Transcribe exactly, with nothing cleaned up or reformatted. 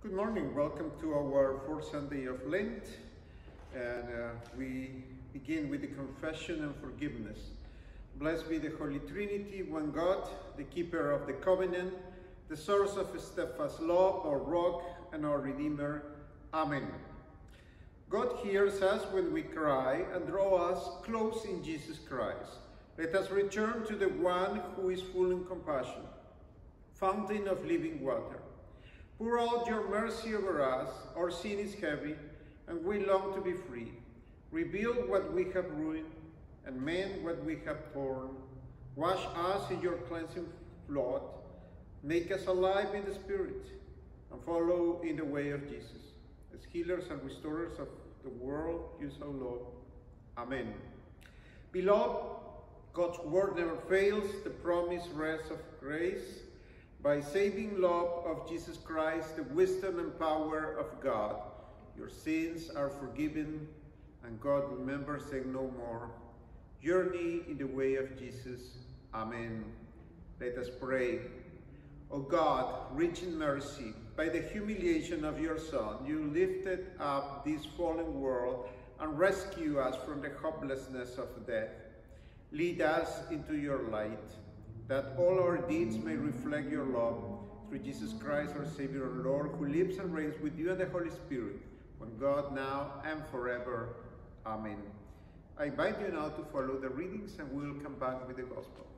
Good morning, welcome to our fourth Sunday of Lent, and uh, we begin with the confession and forgiveness. Blessed be the Holy Trinity, one God, the keeper of the covenant, the source of steadfast love, our rock and our Redeemer. Amen. God hears us when we cry and draw us close in Jesus Christ. Let us return to the one who is full in compassion, fountain of living water. Pour out your mercy over us, our sin is heavy, and we long to be free. Rebuild what we have ruined, and mend what we have torn. Wash us in your cleansing flood. Make us alive in the Spirit, and follow in the way of Jesus. As healers and restorers of the world, you so love. Amen. Beloved, God's word never fails, the promised rest of grace. By saving love of Jesus Christ, the wisdom and power of God, your sins are forgiven, and God remembers them no more. Journey in the way of Jesus. Amen. Let us pray. O God, rich in mercy, by the humiliation of your Son, you lifted up this fallen world and rescued us from the hopelessness of death. Lead us into your light, that all our deeds may reflect your love, through Jesus Christ, our Savior and Lord, who lives and reigns with you and the Holy Spirit, one God, now and forever. Amen. I invite you now to follow the readings, and we will come back with the Gospel.